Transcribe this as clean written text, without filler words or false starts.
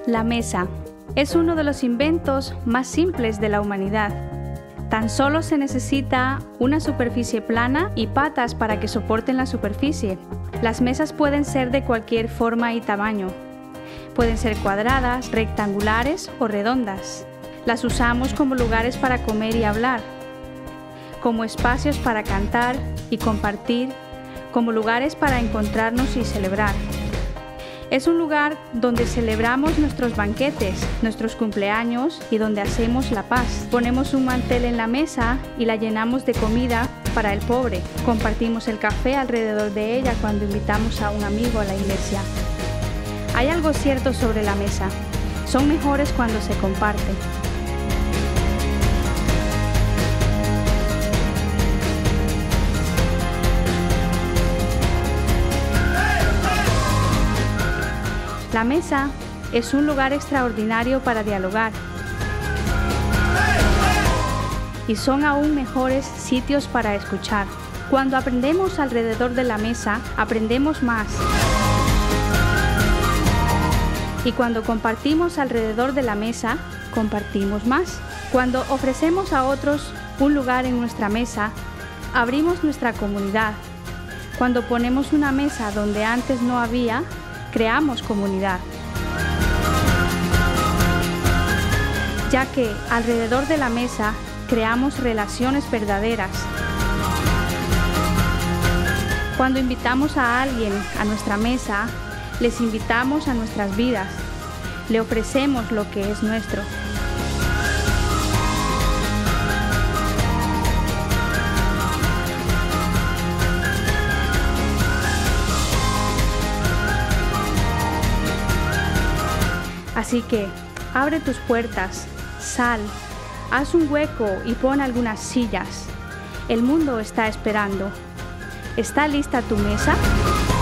La mesa es uno de los inventos más simples de la humanidad. Tan solo se necesita una superficie plana y patas para que soporten la superficie. Las mesas pueden ser de cualquier forma y tamaño. Pueden ser cuadradas, rectangulares o redondas. Las usamos como lugares para comer y hablar, como espacios para cantar y compartir, como lugares para encontrarnos y celebrar. Es un lugar donde celebramos nuestros banquetes, nuestros cumpleaños y donde hacemos la paz. Ponemos un mantel en la mesa y la llenamos de comida para el pobre. Compartimos el café alrededor de ella cuando invitamos a un amigo a la iglesia. Hay algo cierto sobre la mesa. Son mejores cuando se comparten. La mesa es un lugar extraordinario para dialogar y son aún mejores sitios para escuchar. Cuando aprendemos alrededor de la mesa, aprendemos más. Y cuando compartimos alrededor de la mesa, compartimos más. Cuando ofrecemos a otros un lugar en nuestra mesa, abrimos nuestra comunidad. Cuando ponemos una mesa donde antes no había, creamos comunidad. Ya que alrededor de la mesa creamos relaciones verdaderas. Cuando invitamos a alguien a nuestra mesa, les invitamos a nuestras vidas. Le ofrecemos lo que es nuestro. Así que, abre tus puertas, sal, haz un hueco y pon algunas sillas. El mundo está esperando. ¿Está lista tu mesa?